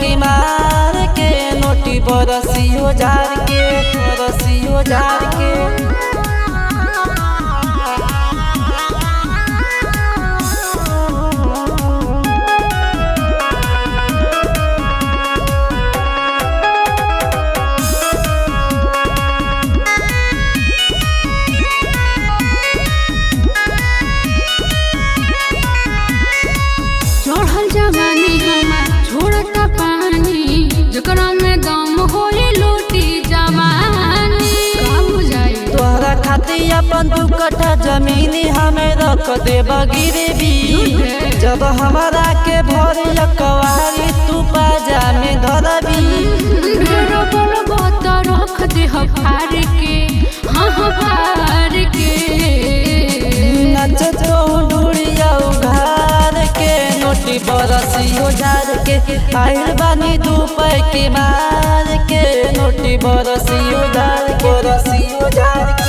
की मार के नोटी बरसियो जार के बरसियो जार के। चढ़ल जवानी हमार छोड़ता पानी जकरा में दम होए लूटी जवानी का बुझाई। तोहरा खातिर अपन 2 कट्ठा जमीनी हमें रख दे गिरवी जब हमारा के भरी कवारी तू पाजा में धरबी। ढेरो बोलबो त रख दे फाड़ के हाँ फाड़ के। नचत ढूढ़िया उघार के नोटी बरसियो जार के आइल बानी 2 पैर के मार के नोटी बरसियो जार के बरसियो जार के।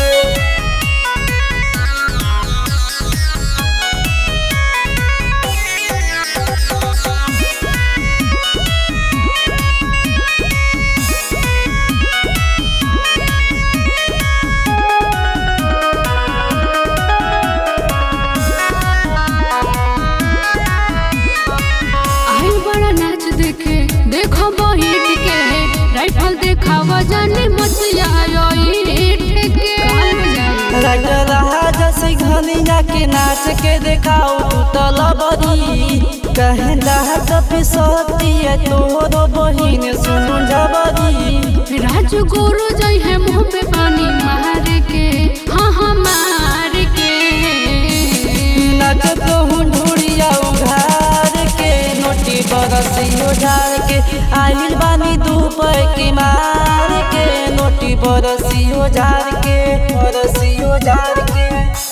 देखो बहिट के राइफल देखावा जाने मचिया जैसे घनिया के नाच के देखाओ तू तलबरी कहला पिसती है तोरो बहिन सुन जबरी। राजू गोरू जई है मुँह पे पानी मार के हाँ मार के। नचत ढूढ़िया उघार के नोटी बरसियो जार के आइल बानी 2 पैर के मार के नोटी बरसियो जार के बरसियो जार के।